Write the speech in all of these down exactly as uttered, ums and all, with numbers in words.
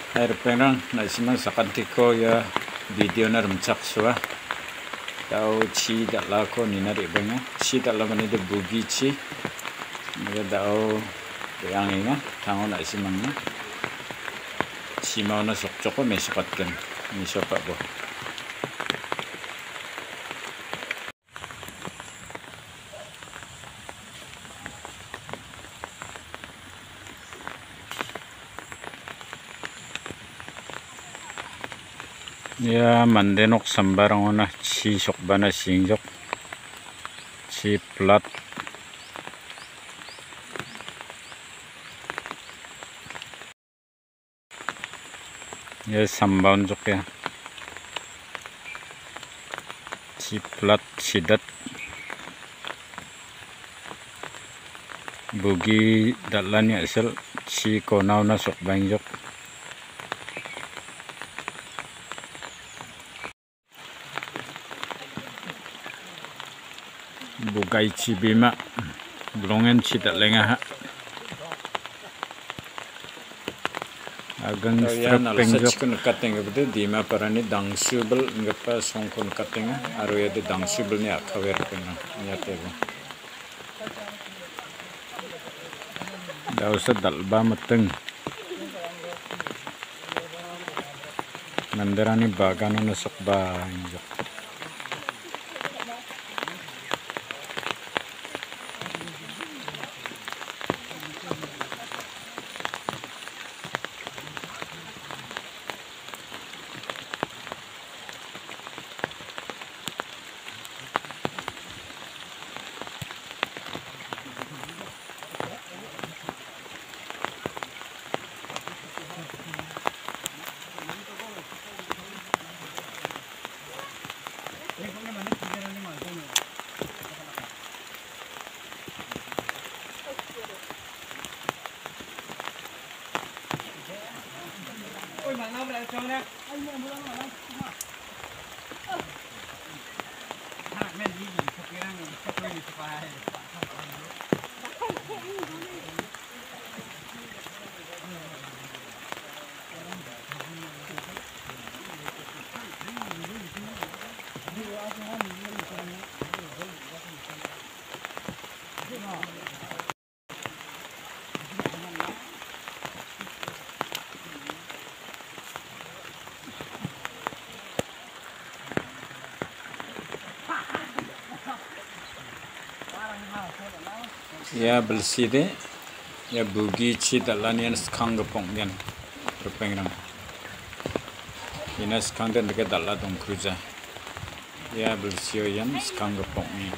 Air penang na simang sakantiko ya video na rumcak suah. Tau chi dala ko ni na ribenga. Chi dala mani de bugi chi. Naga tau yang inga tango na simang na. Chi mau na sok choko me sokat kan. Ni sopak bo. Ya mandenok sambarang ona chi sok bana singjok chi plat ya sambaun jok ya chi plat sidat bugi dalan ya asal chi konau na sok bangjok. Bugai chi bima blongen chi tak lengah agang strap pengjok kun kateng gede dima parani dangsubel ngapa songkon kateng aru ya de dangsubel ni akhawer penga nyate go dausa dalba meteng mandarani bagano na sok bangjok. Ya bersih deh, ya bugi ci dalan yang sekarang gepong yang berpengrang. Ini sekarang dan dekat dalan dong cruiser. Ya bersih yang sekarang gepong ni.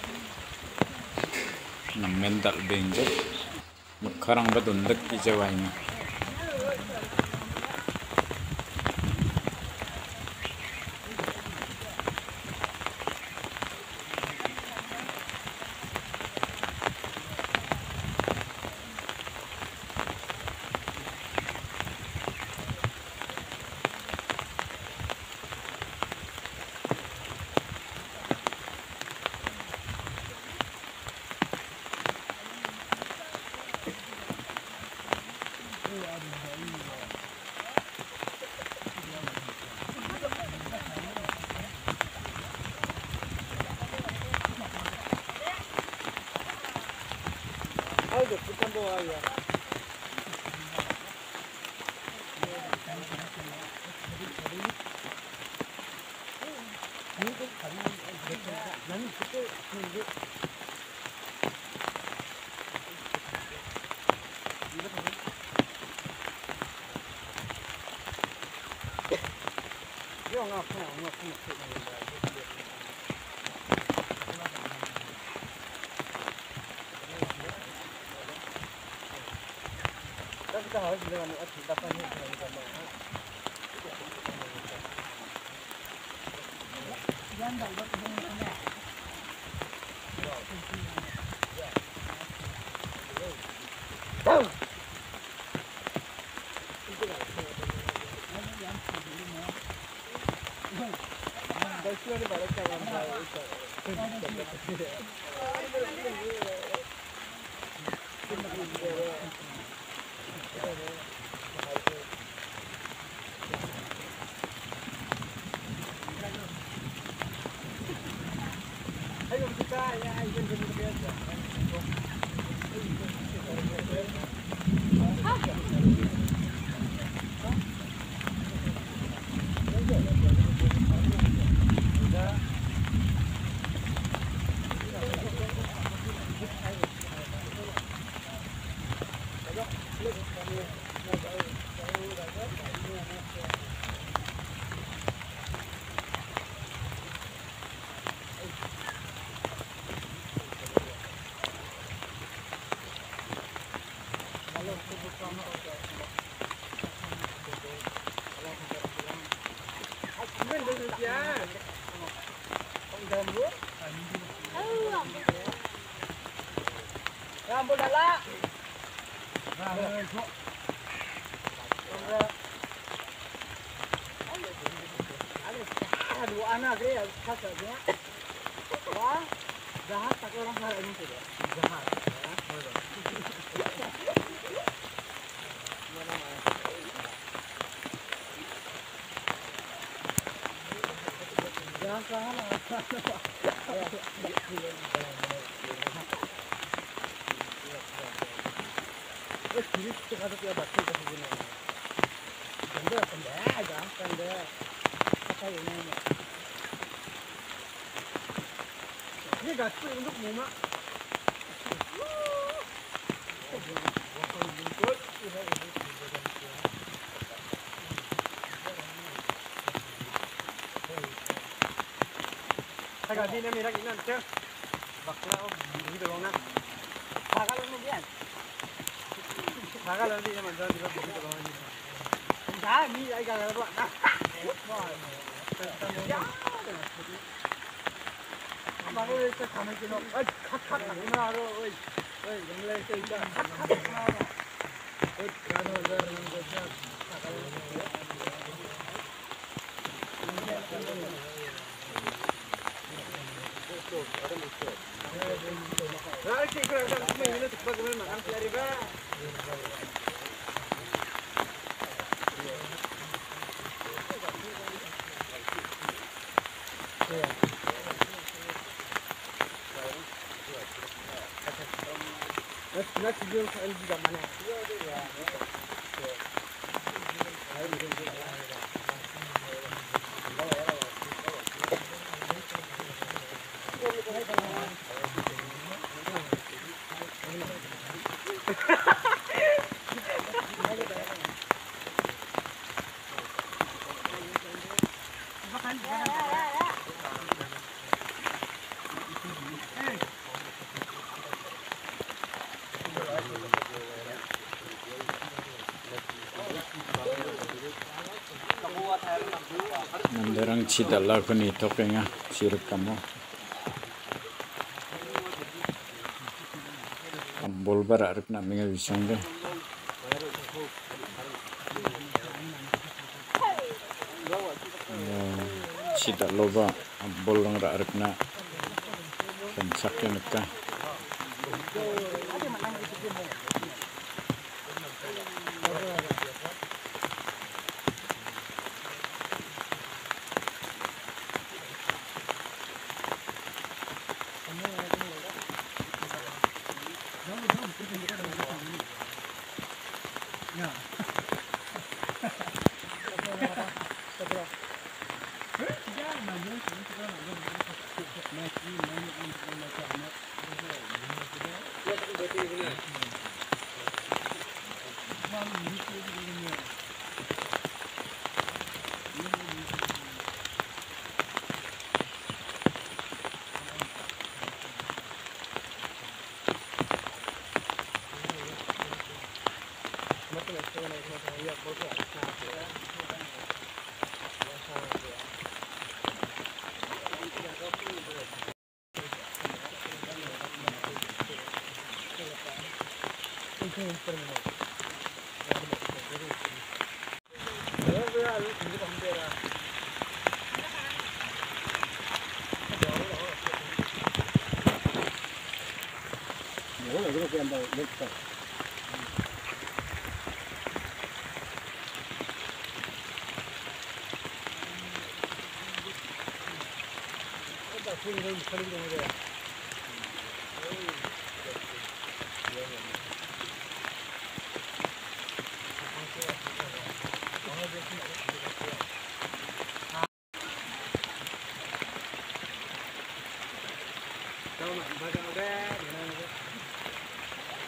Namen dal benjek, sekarang berdunduk di Jawa ini. Rambut lalak. Ada dua anak dia, satu dia. Wah, jahat tak orang jahat ini tu. Jahat. Jangan salah. Eh, kiri kita ada tiada batu kat sini. Tanda, tanda aja, tanda. Apa ini? Ini gasu untuk muma. Agak di ni merah ini nanti. Bakla oh, ini dorong nak. Bakal lu biar. Bakal nanti zaman zaman kita begitu dorong ini. Dah ni agak agak buat dah. Bakal itu kami kena. Eh, kat kat ni mana ada? Oi, oi, jangla itu itu kat kat mana ada? Oi, kerana ada orang kerja. Nah, kita kita semua ini tu bagaimana makan cari ber. Let's let's do it di mana? Nandarang cidala ko ni tokenga sirup kamu. Ambol bara arip na minga bisong de. Cidalo ba ambol lang ra arip na pensakyan ka.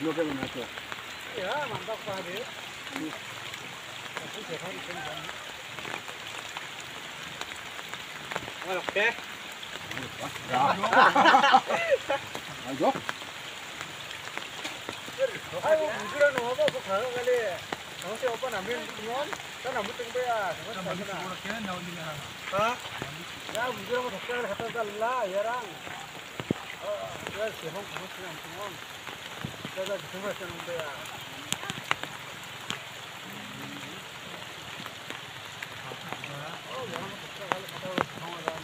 Lo que me nació. Ya, mantap Pak Ade. Tapi siapa di sini? Mana oke? Ayo. Ayo, bukan apa apa kalau kali. Kamu siapa namanya non? Kan namun tinggal ya. Kamu siapa? Hah? Ya, bukan apa dokter kata Allah ya orang. Oh, ya siapa kamu sih non? Kita cuma senang ya. Oh, jangan dokter kalau kata kamu orang.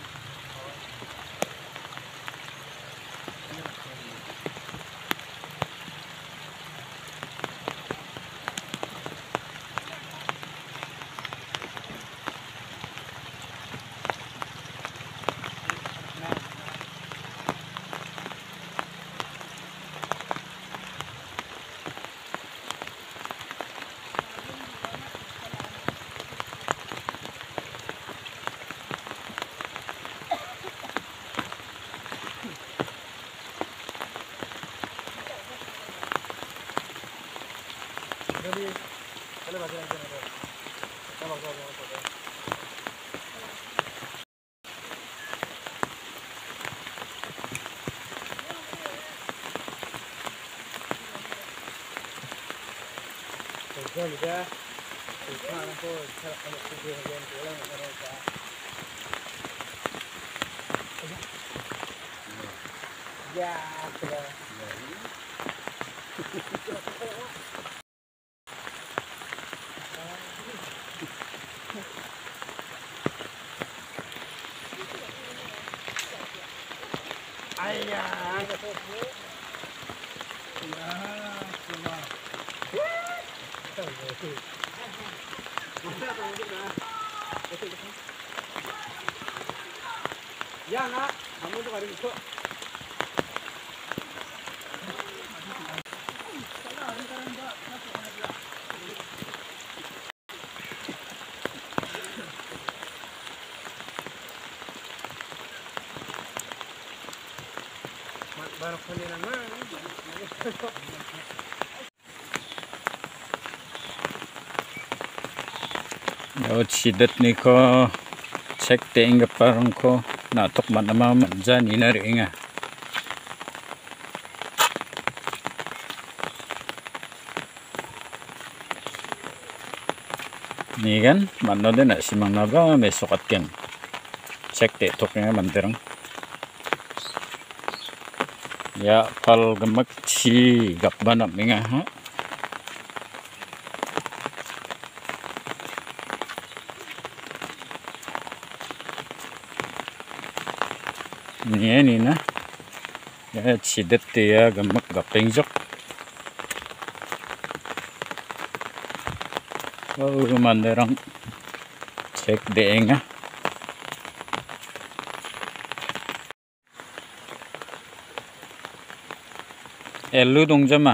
Jadi, kalau baca aja ada. Kalau baca aja ada. Kerja juga, kerja aku cara kalau kerja yang pulang mereka. Ya, sudah. Ayah, ya nak, kamu tuh hari itu. Baru kali nama. Yo sidat ni ko cek te inga parang ko natok man nama manja ni nari inga. Ni kan mana de nak simang naga mesokat kan. Cek te tok inga manterang. Ya pal gemak ci gap banap inga ha. Ni ni na ya sidat ya gemak gapeng jok. Oh manderang cek deenga. Elu dong jama.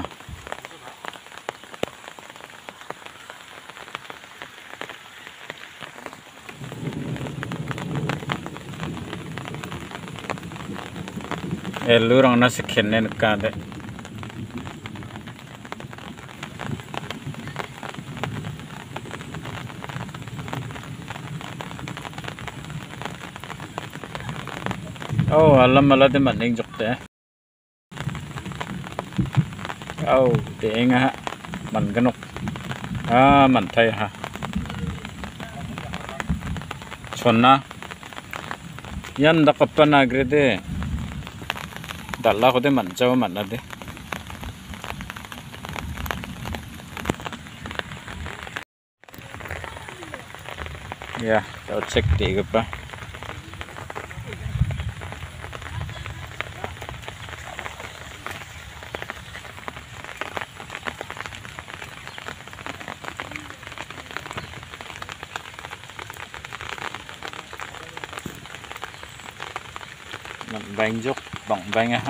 Elu orang nasi kenen kade. Oh alam malah de maning jok deh. Oh deng ha man ganok. Ah man thai ha. Chonna. Yan dakapan agre de. Dalla ko de man jawa man na de. Ya, tao check deh pa. Bang jok bang bang ha.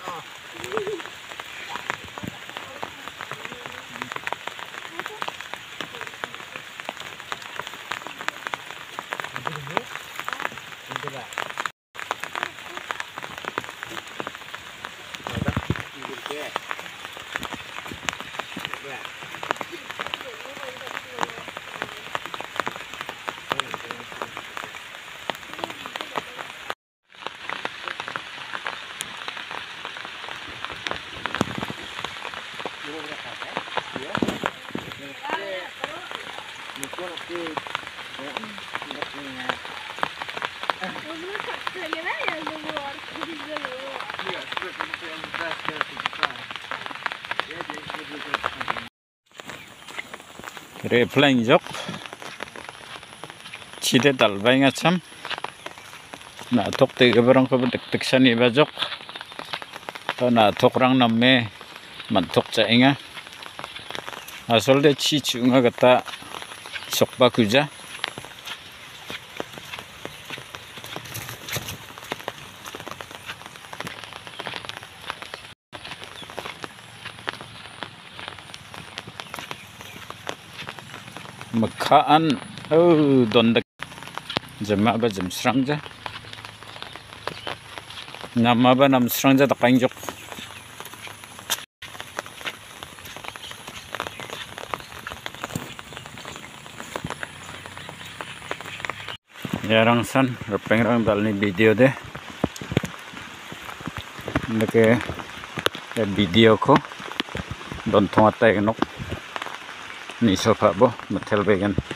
Kere flying jok, cide dal bayi ngacam, na tok tiga barang kau betek tek sani bajok, atau na tok rang namme mantok cainga, asal de ci cunga kata sokpa kuja. Makaan, oh dondak, jema ba jem serangja, nama ba nam serangja tak kainjok. Jarang san, repeng rang dal ni video deh, nake video ko, don thong atai kenok. Ni sofa bo, matel vegan.